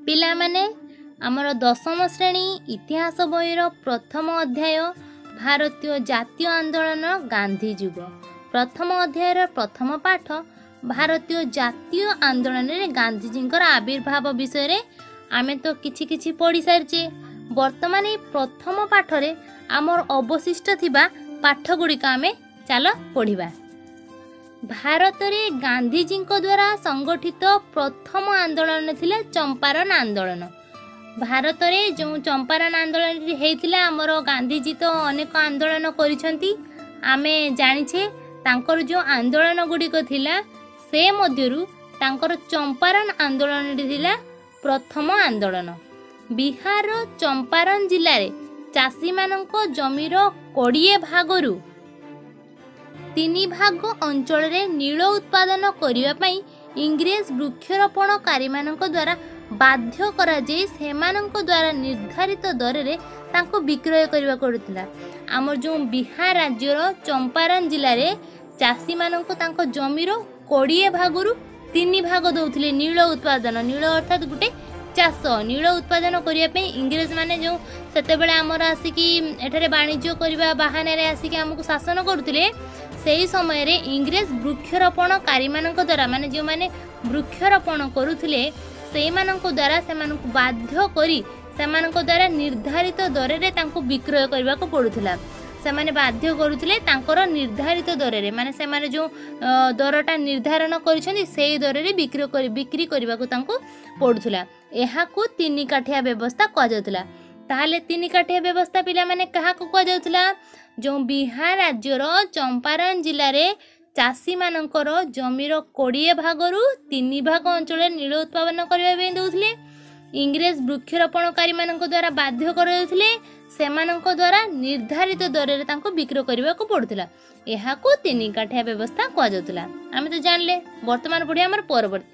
पिला माने आमर दशम श्रेणी इतिहास बहिर प्रथम अध्याय भारतीय जातीय आंदोलन गांधी युग प्रथम अध्यायर प्रथम पाठ भारतीय जातीय आंदोलन में गांधीजी आविर्भाव विषय आमे तो किछि किछि पढ़ी सारिचे। वर्तमान प्रथम पाठरे आमर अवशिष्ट थिबा पाठ गुड़िक आमे चल पढ़िबा। भारत में गांधीजी द्वारा संगठित प्रथम आंदोलन थिला चंपारण आंदोलन। भारत में जो चंपारण आंदोलन होता आमर गांधीजी तो अनेक आंदोलन करिसेंती आमे जानिछे। तांकर जो आंदोलन गुड़िक थिला से मध्यरु तांकर चंपारण आंदोलन थिला प्रथम आंदोलन। बिहार चंपारण जिले में चाषी मानक जमीर 20 भागरु 3 भाग अंचल रे नील उत्पादन करिवा पई इंग्रेज वृक्षरोपणकारी मानक द्वारा बाध्य करा जे सेमानक द्वारा निर्धारित दर रे तांको विक्रय करिवा पड़ुतिला। आमर जो बिहार राज्यर चंपारण जिले में चाषी मानक तांको जमीर 20 भागरु 3 भाग दउथिले नील उत्पादन। नील अर्थात गुटे चाष नील उत्पादन करने इंग्रेज माने जो सेते बेले आमर आसिकी एठारे वाणिज्य करबा बहाने रे आसिकी हमकु शासन करुथिले सेही समय रे इंग्रेज वृक्षरोपणकारी मानक द्वारा माने जो माने वृक्षरोपण करुथिले सेही मानक द्वारा सेमानकु बाध्य करी सेमानक द्वारा निर्धारित दर रे तांको विक्रय करबा को पड़ुथिला। सेमाने बाध्य करुथिले तांकर निर्धारित दर रे माने सेमाने जो दरटा निर्धारण करिसेंती सेही दर रे बिक्री करबा को तांको पड़ुथिला। एहाकू 3 काठिया व्यवस्था कह जाउथिला। ताहाले 3 काठिया व्यवस्था पिला माने कहा को कह जाउथिला जो बिहार राज्यर चंपारण जिले रे चाषी मानकर जमीर 20 भागरु 3 भाग अंचल नील उत्पादन करबा पे दउथिले। इंग्रेज वृक्षरोपणकारी मानक द्वारा बाध्य करउथिले सेमानक द्वारा निर्धारित दर रे तांको विक्रय करबा को पड़ुथिला। एहाकू 3 काठिया व्यवस्था कह जाउथिला। आमे तो जानले। वर्तमान पढ़िया हमर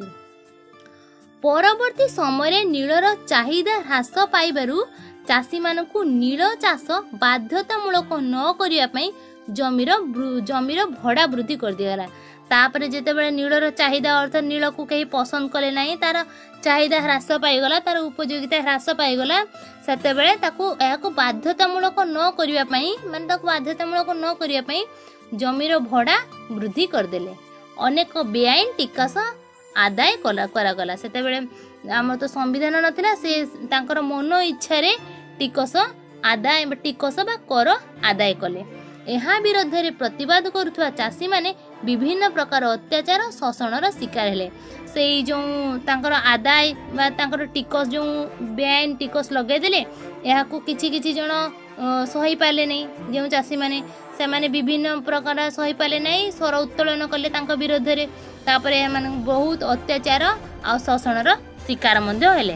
परवर्ती समय नीलर चाहिदा ह्रास पाइबारु चाषी मानकु नील चाष बाध्यतामूलक न करिया पई जमीर भड़ा वृद्धि कर दिगला। तापरे जेते बेले नीलर चाहिदा अर्थात नील को कहीं पसंद कले नहीं तार चाहिदा ह्रास पाइगला तार उपयोगिता ह्रास पाइगला सेते बेले ताकू एहाकू बाध्यतामूलक न करिया पई माने ताकू बाध्यतामूलक न करिया पई जमीर भड़ा वृद्धि कर देले। अनेक बेआईन टिकस आदाय करागला। सेते बेले आम तो संविधान नथिला से तांकर मन इच्छा रे टिकस आदाय टिकस बा कर आदाय कले। एहा विरोध रे प्रतिवाद करुथुवा चाषी माने विभिन्न प्रकार अत्याचार शोषणर शिकार हेले। से जो तांकर आदाय बा तांकर टिकस जो बेआईन टिकस लगे देले एहाकू किछि किछि जण सही पाले नहीं। जो चाषी माने से माने विभिन्न प्रकार सही पाले नहीं स्वर उत्तोलन कले तांको विरोध रे तापरे माने बहुत अत्याचार आ शोषणर शिकार मध्य हेले।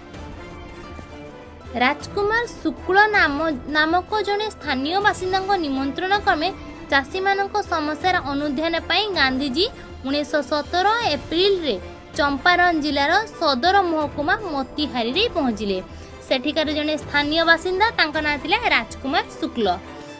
राजकुमार शुक्ल नामक जने स्थानीय बासिंदा निमंत्रण क्रमे चाषी मानक समस्यार अनुध्यान पाई गांधीजी 1917 एप्रिल रे चंपारण जिलार सदर महकुमा मोतीहारी रे पहुंचिले। सेठिकार जने स्थानीय बासिंदा तांका नाम थिला राजकुमार शुक्ल।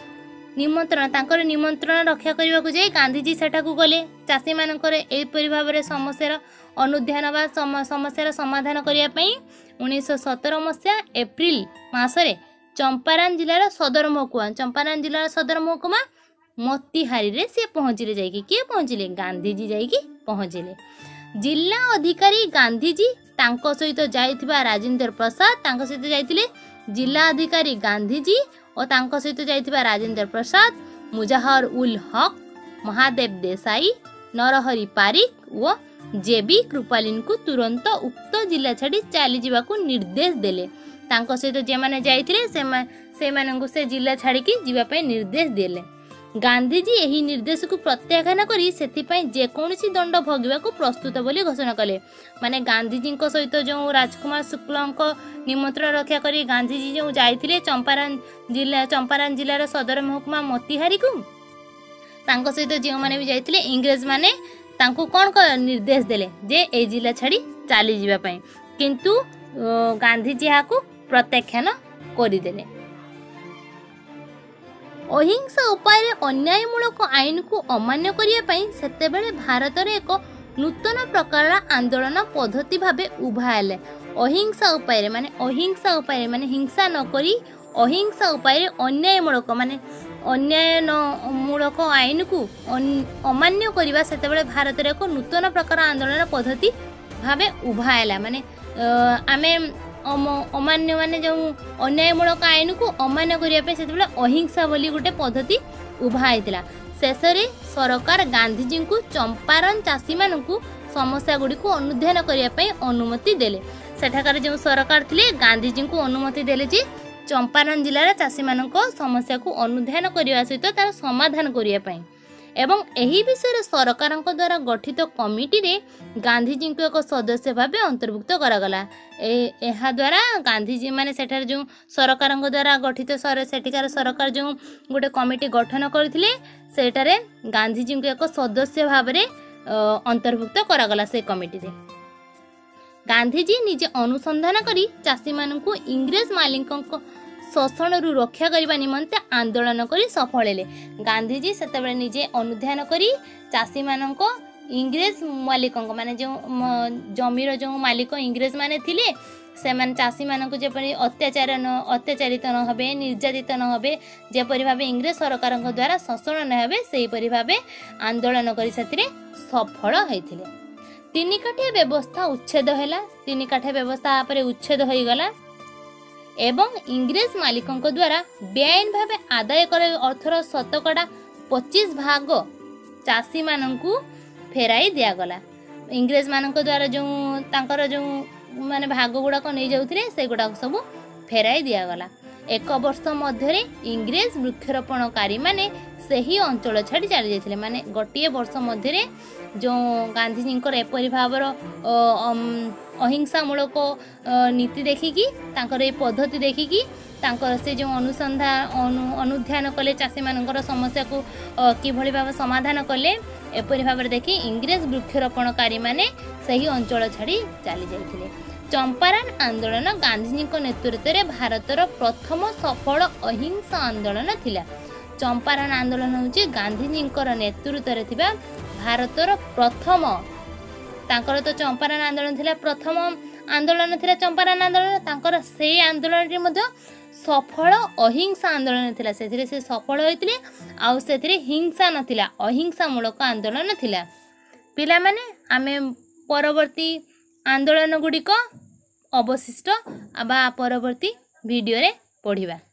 निमंत्रण रक्षा करने को जाई गांधीजी सेठाकू गले। चाषी मानकर एपरि भाव समस्यार अनुध्यान बा समस्यार समाधान करने 1917 मसीहा एप्रिल मासरे चंपारण जिलार सदर महकुमा मोतीहारी रे से पहुंचले। जाइकी किए पहुंचले गांधीजी जाइकी पहुंचले। जिला अधिकारी गांधीजी तांको सहित जाइथिबा राजेंद्र प्रसाद तांको सहित जाइथिले। जिला अधिकारी गांधीजी और तांको सहित जाइथिबा राजेंद्र प्रसाद, मुजाहर उल हक, महादेव देसाई, नरहरि पारिक व जेबी कृपालिन को तुरंत उक्त जिला छाड़ी चली जावाकू निर्देश देले। तांको सहित जे माने जाइथिले से माननकु से जिला छाड़ी की जीवा पय निर्देश देले। गांधीजी यही निर्देश को प्रत्याख्यान करी सेथिपई जे कोनोसी दंड भोगिबा को प्रस्तुत बोली घोषणा कले। माने गांधीजी सहित जो राजकुमार शुक्लंक निमंत्रण रक्षा करी गांधीजी जो जाइथिले चंपारण जिलार सदर महकुमा मोतीहारी को तांको सहित जो माने भी जाइथिले इंग्रेज माने तांको कोन को निर्देश देले जे ए जिला छाड़ी चली जीवा पई, किंतु गांधीजी हाकू प्रत्याख्यान करी देले। अहिंसा उपाय अन्यायमूलक आईन को अमान्य करने सेतेबेले भारत रे एक नूतन प्रकार आंदोलन पद्धति भावे उभाले। अहिंसा उपाय माने हिंसा नकरी अहिंसा उपाय अन्यायमूलक माने अन्यायमूलक आईन को अमान्य करवा से भारत एक नूतन प्रकार आंदोलन पद्धति भावे उभाला माने आमे अमान्य माने जो अन्यायमूलक आईन को अमान्य करने से अहिंसा बोली गोटे पद्धति उभाईला। शेष में सरकार गांधीजी को चंपारण चाषी मानू समस्या गुड़ी को अनुध्यान करने अनुमति देले। सेठाकार जो सरकार थिले गांधीजी को अनुमति देले जे चंपारण जिलार चाषी मानक समस्या को अनुध्यान करने सहित तार समाधान करने एवं एही विषय सरकार द्वारा गठित कमिटी रे गांधीजी को एक सदस्य भाव अंतर्भुक्त करागला। एहा द्वारा गांधीजी माने सेठार जो सरकार द्वारा गठित सेठिकार सरकार जो गोटे कमिटी गठन करथिले सेटारे गांधीजी को एक सदस्य भाव में अंतर्भुक्त करागला। से कमिटी रे गांधीजी निजे अनुसंधान करी चाषी मानू इंग्रेज मालिक शोषण रक्षा करने निमंते आंदोलन करी सफल हेले। गांधीजी से निजे अनुध्यान करी चाषी मानक इंग्रेज मालिक माने जो जमीर जो मालिक इंग्रेज माने थिले से माने चाषी मानक जेपरि अत्याचारित न होबे निर्यातित न होबे जेपरि भाबे इंग्रेज सरकार द्वारा शोषण न होबे सेहीपरि भाबे आंदोलन करी सेथिरे सफल होइथिले। तीन काठिया व्यवस्था उच्छेद हैला। तीन काठिया व्यवस्था पर उच्छेद हो गला एवं इंग्रेज मालिकों द्वारा बेआईन भावे आदाय कर अर्थर 25% चाषी मानू फेराई दिगला। इंग्रेज मान द्वारा जो तांकर जो माने भाग गुड़ाक नहीं जाऊे से गुड़ाक सब फेराई दिगला। एक वर्ष मध्य इंग्रेज वृक्षरोपणकारी माने सही अंचल छाड़ी चली जाते माने गोटे वर्ष मध्य जो गांधीजी एपरी भावर अहिंसामूलक नीति देखिकी ये पद्धति देखिकी से जो अनुध्यान कले चाषी मानकर समस्या को किभली भाव समाधान कले एपरी भाव देखी इंग्रेज वृक्षरोपणकारी माने सही अंचल छाड़ी चली जाते। चंपारण आंदोलन गांधीजी नेतृत्व में भारतर प्रथम सफल अहिंसा आंदोलन थिला। चंपारण आंदोलन हूँ गांधीजी नेतृत्व में भारतर प्रथम तांकर तो चंपारण आंदोलन थिला प्रथम आंदोलन थिला चंपारण आंदोलन तांकर से आंदोलन मध्ये सफल अहिंसा आंदोलन थिला। से सफल होइतिले आउ सेथिरे हिंसा नथिला अहिंसामूलक आंदोलन थिला। पिला माने आमे परवर्ती आंदोलन गुड़िक अवशिष्ट बा परवर्ती वीडियो रे पढ़िबा।